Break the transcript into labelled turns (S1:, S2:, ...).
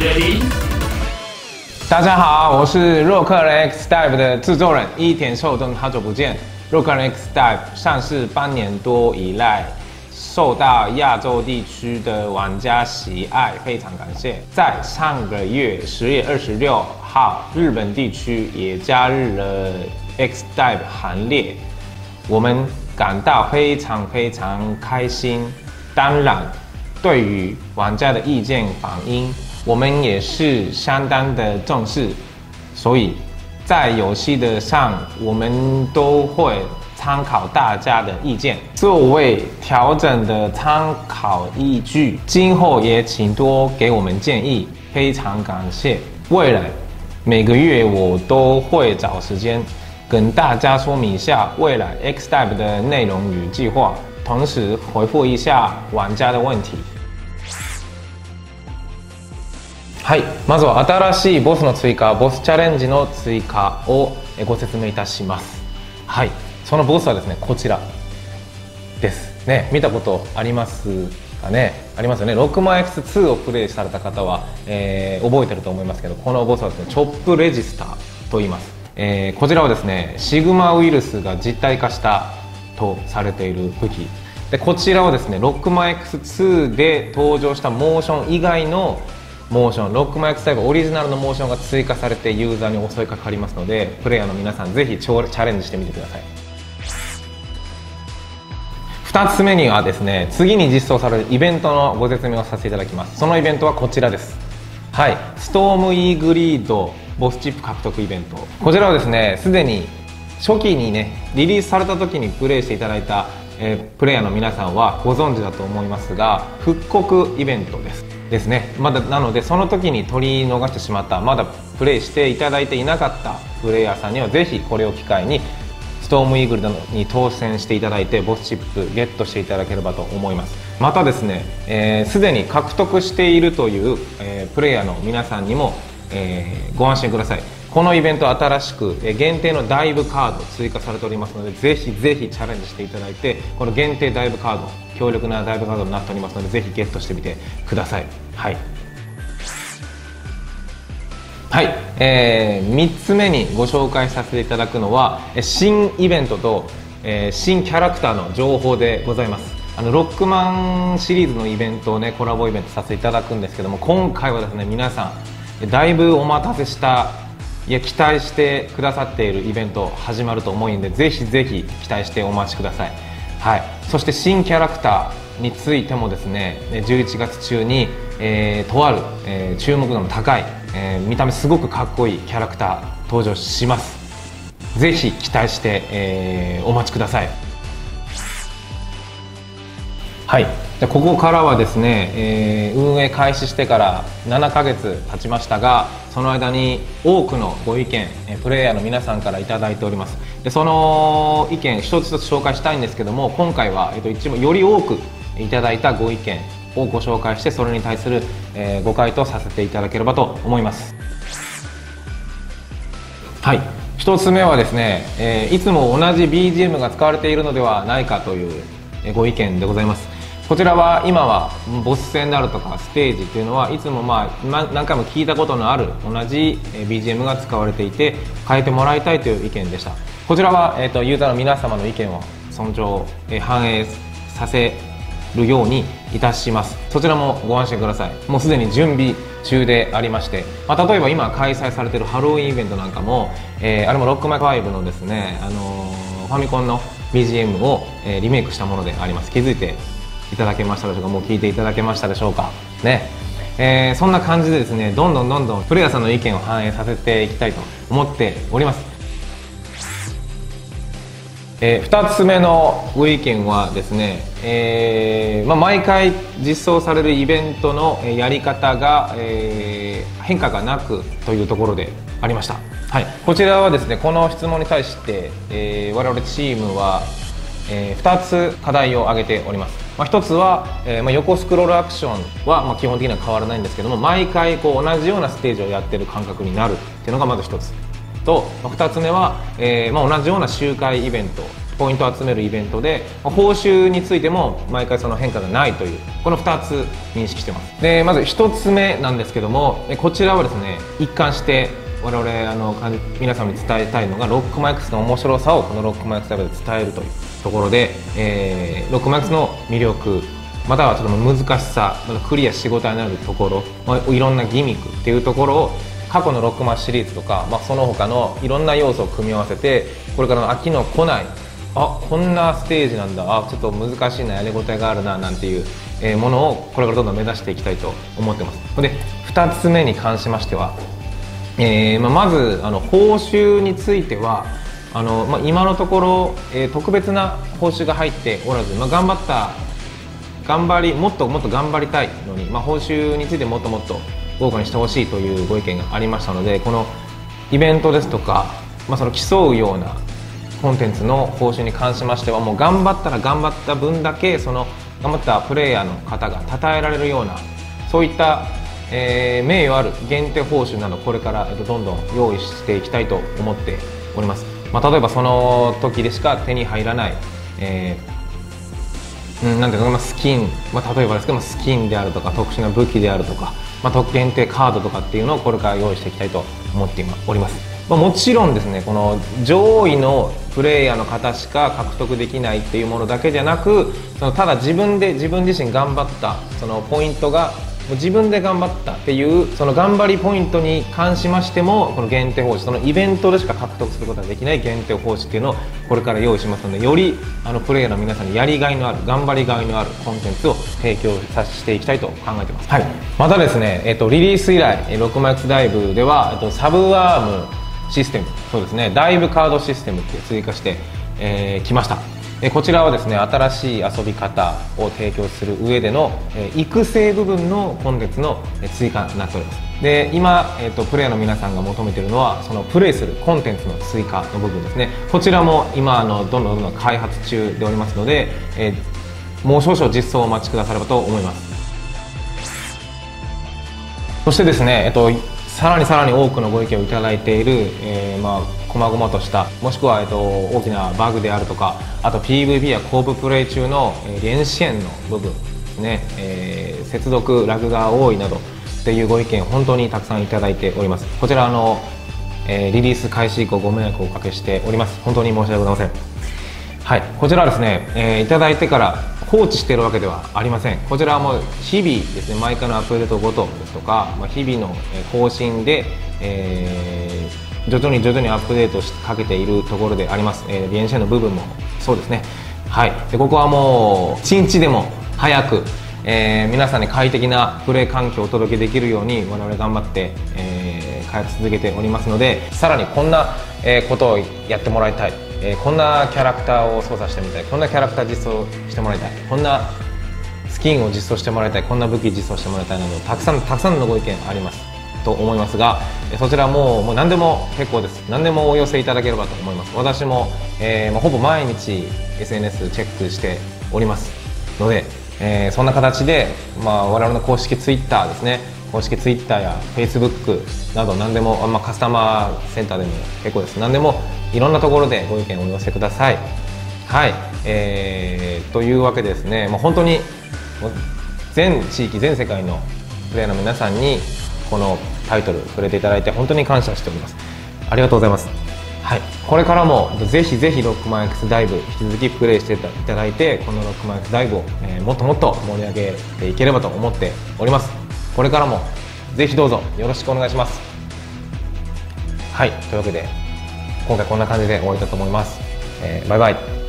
S1: Ready？
S2: 大家好，我是洛克人 X Dive 的制作人伊田寿登，好久不见。洛克人 X Dive 上市半年多以来，受到亚洲地区的玩家喜爱，非常感谢。在上个月10月26号，日本地区也加入了 X Dive 行列，我们感到非常开心。当然，对于玩家的意见反映，我们也是相当的重视，所以在游戏的上，我们都会参考大家的意见，作为调整的参考依据。今后也请多给我们建议，非常感谢。未来每个月我都会找时间跟大家说明一下未来 X Dive 的内容与计划，同时回复一下玩家的问题。はい、まずは新しいボスの追加、ボスチャレンジの追加をご説明いたします。はい、そのボスはですね、こちらですね。見たことありますかね。ありますよね。6万 X2 をプレイされた方は、覚えてると思いますけど、このボスはですね、チョップレジスターと言います。こちらはですね、シグマウイルスが実体化したとされている武器で、こちらはですね、6万 X2 で登場したモーション以外のモーション、6万 X タイプオリジナルのモーションが追加されてユーザーに襲いかかりますので、プレイヤーの皆さんぜひチャレンジしてみてください。2つ目にはですね、次に実装されるイベントのご説明をさせていただきます。そのイベントはこちらです。はい、ストームイーグリードボスチップ獲得イベント。こちらはですね、すでに初期にねリリースされた時にプレイしていただいた、プレイヤーの皆さんはご存知だと思いますが、復刻イベントですね。まだなので、その時に取り逃してしまった、まだプレイしていただいていなかったプレイヤーさんにはぜひこれを機会にストームイーグルに当選していただいてボスチップゲットしていただければと思います。またですね、すでに獲得しているという、プレイヤーの皆さんにも、ご安心ください。このイベント新しく限定のダイブカード追加されておりますので、ぜひチャレンジしていただいて、この限定ダイブカード、強力なダイブカードになっておりますので、ぜひゲットしてみてください。はい、3つ目にご紹介させていただくのは新イベントと、新キャラクターの情報でございます。ロックマンシリーズのイベントをね、コラボイベントさせていただくんですけども、今回はですね、皆さんだいぶお待たせした、期待してくださっているイベント始まると思うんで、ぜひ期待してお待ちください。はい、そして新キャラクターについてもですね、11月中に、とある、注目度の高い、見た目すごくかっこいいキャラクター登場します。ぜひ期待して、お待ちください。はい、じゃここからはですね、運営開始してから7ヶ月経ちましたが、その間に多くのご意見、プレイヤーの皆さんからいただいております。でその意見一つ一つ紹介したいんですけども、今回は、一番より多くいただいたご意見をご紹介して、それに対する、ご回答させていただければと思います。はい、1つ目はですね、いつも同じ BGM が使われているのではないかという、ご意見でございます。こちらは今はボス戦であるとかステージというのはいつも何回も聞いたことのある同じ BGM が使われていて、変えてもらいたいという意見でした。こちらは、ユーザーの皆様の意見を尊重、反映させるようにいたします。そちらもご安心ください。もうすでに準備中でありまして、例えば今開催されているハロウィンイベントなんかも、あれもロックマイ5のですね、ファミコンの BGM を、リメイクしたものであります。気づいていただけましたでしょうか。もう聞いていただけましたでしょうかね。そんな感じでですね、どんどんプレイヤーさんの意見を反映させていきたいと思っております。2つ目のご意見はですね、毎回実装されるイベントのやり方が、変化がなくというところでありました。はい、こちらはですね、この質問に対して、我々チームは、2つ課題を挙げております。1つは、横スクロールアクションは、基本的には変わらないんですけども、毎回同じようなステージをやってる感覚になるっていうのがまず1つと、2つ目は、同じような周回イベントポイントを集めるイベントで、報酬についても毎回その変化がないという、この2つ認識してます。でまず1つ目なんですけども、こちらはですね、一貫して我々皆様に伝えたいのが、ロックマイクスの面白さをこのロックマイクスライブで伝えるというところで、ロックマイクスの魅力、またはちょっと難しさ、クリアしごたえになるところ、いろんなギミックっていうところを過去のロックマンシリーズとか、その他のいろんな要素を組み合わせて、これからの飽きの来ない、こんなステージなんだ、ちょっと難しいな、やりごたえがあるななんていう、ものをこれからどんどん目指していきたいと思ってます。で2つ目に関しましては、まず報酬については今のところ、特別な報酬が入っておらず、もっともっと頑張りたいのに、報酬についてもっともっと豪華にしてほしいというご意見がありましたので、このイベントですとか、その競うようなコンテンツの報酬に関しましては、もう頑張ったら頑張った分だけその頑張ったプレイヤーの方が称えられるような、そういった名誉ある限定報酬など、これからどんどん用意していきたいと思っております。例えばその時でしか手に入らない、なんていうの、スキン、例えばですけども、スキンであるとか特殊な武器であるとか、限定カードとかっていうのをこれから用意していきたいと思っております。もちろんですね、この上位のプレイヤーの方しか獲得できないっていうものだけじゃなく、ただ自分自身頑張ったそのポイントが、自分で頑張ったっていうその頑張りポイントに関しましても、この限定報酬、そのイベントでしか獲得することができない限定報酬っていうのをこれから用意しますので、よりプレイヤーの皆さんにやりがいのある、頑張りがいのあるコンテンツを提供させていきたいと考えています。はい、またですね、リリース以来ロックマイクスダイブではサブワームシステム、そうですね、ダイブカードシステムって追加してきました。こちらはですね、新しい遊び方を提供する上での育成部分のコンテンツの追加になっております。で今、プレイヤーの皆さんが求めているのは、そのプレイするコンテンツの追加の部分ですね。こちらも今どんどん開発中でおりますので、もう少々実装をお待ちくださればと思います。そしてですね、さらに多くのご意見をいただいている、細々とした、もしくは、大きなバグであるとか、あと PVP やコーププレイ中の連支援の部分ですね、接続ラグが多いなどっていうご意見を本当にたくさんいただいております。こちらリリース開始以降ご迷惑をおかけしております。本当に申し訳ございません。はい、こちらはですね、いただいてから放置しているわけではありません。こちらはもう日々ですね、毎回のアップデートごとですとか、日々の更新で、徐々にアップデートしかけているところであります。連射の部分もそうですね。はい、でここはもう1日でも早く、皆さんに快適なプレイ環境をお届けできるように我々頑張って、開発続けておりますので、さらにこんな、ことをやってもらいたい、こんなキャラクターを操作してみたい、こんなキャラクター実装してもらいたい、こんなスキンを実装してもらいたい、こんな武器実装してもらいたいなど、たくさんのご意見ありますと思いますが、そちらもう何でも結構です。何でもお寄せいただければと思います。私も、ほぼ毎日 SNS チェックしておりますので、そんな形で、我々の公式 Twitter ですね、公式 Twitter や Facebook など何でも、カスタマーセンターでも結構です。何でもいろんなところでご意見をお寄せください。はい、というわけでですね、本当に全地域全世界のプレイヤーの皆さんにこのタイトル触れていただいて本当に感謝しております。ありがとうございます。はい、これからもぜひロックマン X ダイブ引き続きプレイしていただいて、このロックマン X ダイブを、もっと盛り上げていければと思っております。これからもぜひどうぞよろしくお願いします。はい、というわけで今回こんな感じで終わりたいと思います。バイバイ。